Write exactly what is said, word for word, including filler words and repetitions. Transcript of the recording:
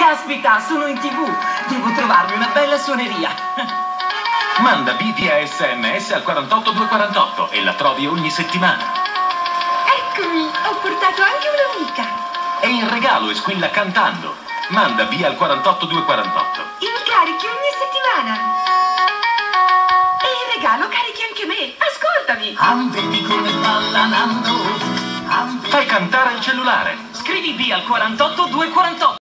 Caspita, sono in tv. Devo trovarmi una bella suoneria. Manda B via S M S al quarantotto duecentoquarantotto e la trovi ogni settimana. Eccomi, ho portato anche un'amica. E in regalo e squilla cantando. Manda B al quarantotto duecentoquarantotto. Incarichi ogni settimana. E in regalo carichi anche me. Ascoltami. Ah, vedi come balla Nando. Fai cantare il cellulare. Scrivi B al quarantotto duecentoquarantotto.